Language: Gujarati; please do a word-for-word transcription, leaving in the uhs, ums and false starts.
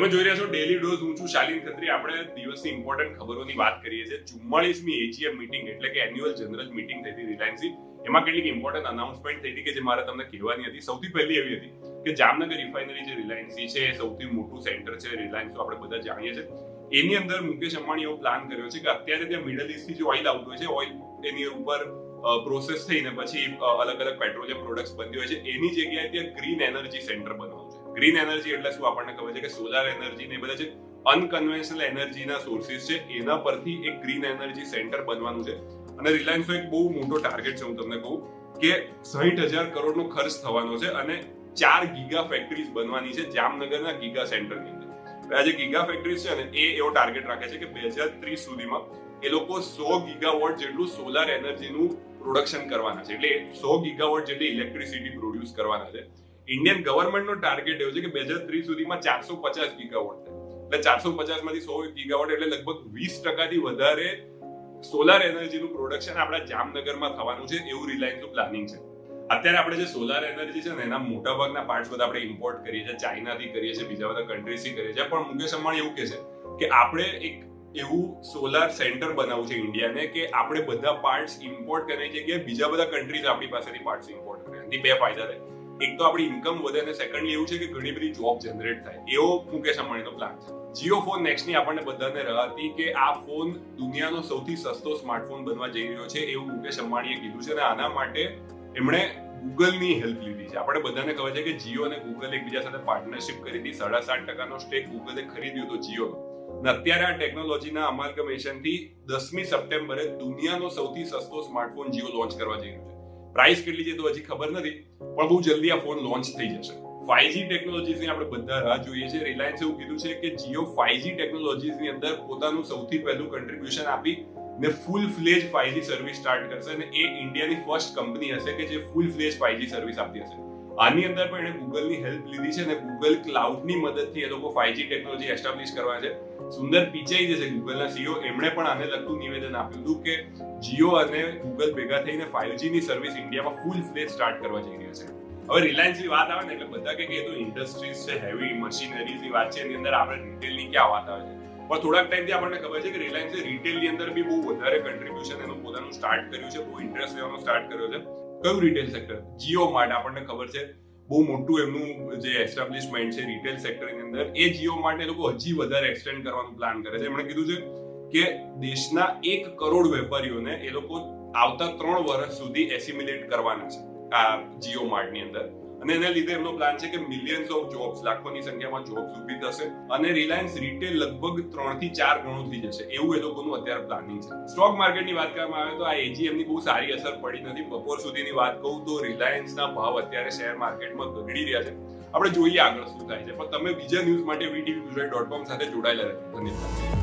તમે જોઈ રહ્યા છો ડેલી ડોઝ. હું છું શાલિન ખત્રી. આપણે દિવસની ઇમ્પોર્ટન્ટ ખબરોની વાત કરીએ છીએ. ચુમ્માળીસમી એજીએમ મીટિંગ એટલે કે એન્યુઅલ જનરલ મીટિંગ થઈ હતી રિલાયન્સની. એમાં કેટલીક ઇમ્પોર્ટન્ટ અનાઉન્સમેન્ટ થઈ હતી કે જે મારે તમને કહેવાની હતી. સૌથી પહેલી એવી હતી કે જામનગર રિફાઇનરી જે રિલાયન્સની છે એ સૌથી મોટું સેન્ટર છે રિલાયન્સ, આપણે બધા જાણીએ છીએ. એની અંદર મુકેશ અંબાણી એવો પ્લાન કર્યો છે કે અત્યારે ત્યાં મિડલ ઇસ્ટથી જે ઓઇલ આવતું હોય છે, ઓઇલ એની ઉપર પ્રોસેસ થઈને પછી અલગ અલગ પેટ્રોલિયમ પ્રોડક્ટ્સ બનતી હોય છે, એની જગ્યાએ ત્યાં ગ્રીન એનર્જી સેન્ટર બનાવવાનું છે. ગ્રીન એનર્જી એટલે શું આપણને ખબર છે કે સોલાર એનર્જી ને બધા જે અનકન્વેન્શનલ એનર્જીના સોર્સિસ છે એના પરથી એક ગ્રીન એનર્જી સેન્ટર બનવાનું છે. અને રિલાયન્સનો એક બહુ મોટો ટાર્ગેટ છે, હું તમને કહું કે સાઠ હજાર કરોડનો ખર્ચ થવાનો છે અને ચાર ગીગા ફેક્ટરીઝ બનવાની છે જામનગરના ગીગા સેન્ટરની અંદર. આ જે ગીગા ફેક્ટરીઝ છે ને એ એવો ટાર્ગેટ રાખે છે કે બે હજાર ત્રીસ સુધીમાં એ લોકો સો ગીગાવોટ જેટલું સોલાર એનર્જીનું પ્રોડક્શન કરવાના છે, એટલે સો ગીગાવોટ જેટલી ઇલેક્ટ્રિસિટી પ્રોડ્યુસ કરવાના છે. ઇન્ડિયન ગવર્મેન્ટનો ટાર્ગેટ એવો છે કે બે હજાર ત્રીસ સુધીમાં ચારસો પચાસ ગીગાવોટ થાય. એટલે ચારસો પચાસ માંથી સો ગીગાવોટ એટલે લગભગ વીસ ટકાથી વધારે સોલાર એનર્જીનું પ્રોડક્શન આપણા જામનગરમાં થવાનું છે, એવું રિલાયન્સનું પ્લાનિંગ છે. અત્યારે આપણે જે સોલાર એનર્જી છે ને એના મોટા ભાગના પાર્ટ્સ બધા આપણે ઇમ્પોર્ટ કરીએ છીએ, ચાઇનાથી કરીએ છીએ, બીજા બધા કન્ટ્રીઝથી કરીએ છીએ. પણ મુકેશ અંબાણી એવું કહે છે કે આપણે એક એવું સોલાર સેન્ટર બનાવવું છે ઇન્ડિયાને કે આપણે બધા પાર્ટ્સ ઇમ્પોર્ટ કરવાની જગ્યાએ બીજા બધા કન્ટ્રીઝ આપણી પાસેથી પાર્ટ્સ ઇમ્પોર્ટ કરે. એનાથી બે ફાયદા થાય. એક તો આપણી ઇન્કમ વધે અને સેકન્ડલી એવું છે કે ઘણી બધી જોબ જનરેટ થાય. એવો મુકેશ અંબાણીનો પ્લાન છે. જીઓ ફોન નેક્સ્ટની આપણને બધાને રાહ હતી કે આ ફોન દુનિયાનો સૌથી સસ્તો સ્માર્ટફોન બનવા જઈ રહ્યો છે, એવું મુકેશ અંબાણીએ કીધું છે. અને આના માટે એમણે ગૂગલની હેલ્પ લીધી છે. આપણે બધાને ખબર છે કે જીઓ અને ગૂગલ એકબીજા સાથે પાર્ટનરશિપ કરી હતી. સાડા સાત ટકાનો સ્ટેક ગૂગલે ખરીદ્યો હતો જીઓનો. અને અત્યારે આ ટેકનોલોજીના અમાલ્ગમેશનથી દસમી સપ્ટેમ્બરે દુનિયાનો સૌથી સસ્તો સ્માર્ટફોન જીઓ લોન્ચ કરવા જઈ રહ્યું છે. પ્રાઇસ કેટલી છે તો હજી ખબર નથી, પણ બહુ જલ્દી આ ફોન લોન્ચ થઈ જશે. ફાઈવ જી ટેકનોલોજીસની આપણે બધા રાહ જોઈએ છે. રિલાયન્સ એવું કીધું છે કે જીઓ ફાઈવ જી ટેકનોલોજીસની અંદર પોતાનું સૌથી પહેલું કન્ટ્રીબ્યુશન આપી ને full fledge five G service start કરશે અને એ ઇન્ડિયાની ફર્સ્ટ કંપની હશે કે જે full fledge five G service આપતી હશે. આની અંદર પણ એને ગૂગલની હેલ્પ લીધી છે અને ગૂગલ ક્લાઉડની મદદથી એ લોકો ફાઈવ જી ટેકનોલોજી એસ્ટાબ્લિશ કરવા છે. સુંદર પિચાઈ જે છે ગૂગલના સીઈઓ, એમણે પણ આને લગતું નિવેદન આપ્યું હતું કે જીઓ અને ગૂગલ ભેગા થઈને ફાઈવ જી ની સર્વિસ ઇન્ડિયામાં ફૂલ ફ્લેજ સ્ટાર્ટ કરવા જઈ રહ્યા છે. હવે રિલાયન્સની વાત આવે ને એટલે બધા કે તો ઇન્ડસ્ટ્રીઝ છે, હેવી મશીનરીઝની વાત છે, એની અંદર આપણે રિટેલની ક્યાં વાત આવે છે. પણ થોડાક ટાઈમથી આપણને ખબર છે કે રિલાયન્સે રિટેલની અંદર બી બહુ વધારે કન્ટ્રીબ્યુશન એનું પોતાનું સ્ટાર્ટ કર્યું છે, બહુ ઇન્ટરેસ્ટ લેવાનો સ્ટાર્ટ કર્યો છે. કયું રિટેલ સેક્ટર? જીઓ માર્ટ. આપણને ખબર છે બહુ મોટું એમનું જે એસ્ટાબ્લિશમેન્ટ છે રિટેલ સેક્ટરની અંદર, એ જીઓ માર્ટ એ લોકો હજી વધારે એક્સટેન્ડ કરવાનું પ્લાન કરે છે. એમણે કીધું છે કે દેશના એક કરોડ વેપારીઓને એ લોકો આવતા ત્રણ વર્ષ સુધી એસિમિલેટ કરવાના છે આ જીઓ માર્ટની અંદર. અને એના લીધે એમનો પ્લાન છે કે મિલિયન્સ ઓફ જોબ્સ, લાખોની સંખ્યામાં જોબ્સ ઊભી થશે અને રિલાયન્સ રિટેલ લગભગ ત્રણ થી ચાર ગણું થઈ જશે, એવું એ લોકોનું અત્યારે પ્લાનિંગ છે. સ્ટોક માર્કેટની વાત કરવામાં આવે તો આ એજીએમની બહુ સારી અસર પડી નથી. બપોર સુધીની વાત કહું તો રિલાયન્સના ભાવ અત્યારે શેર માર્કેટમાં ગગડી રહ્યા છે. આપણે જોઈએ આગળ શું થાય છે. પણ તમે બીજા ન્યૂઝ માટે વીટીવી ગુજરાતી ડોટ કોમ સાથે જોડાયેલા રહેજો. ધન્યવાદ.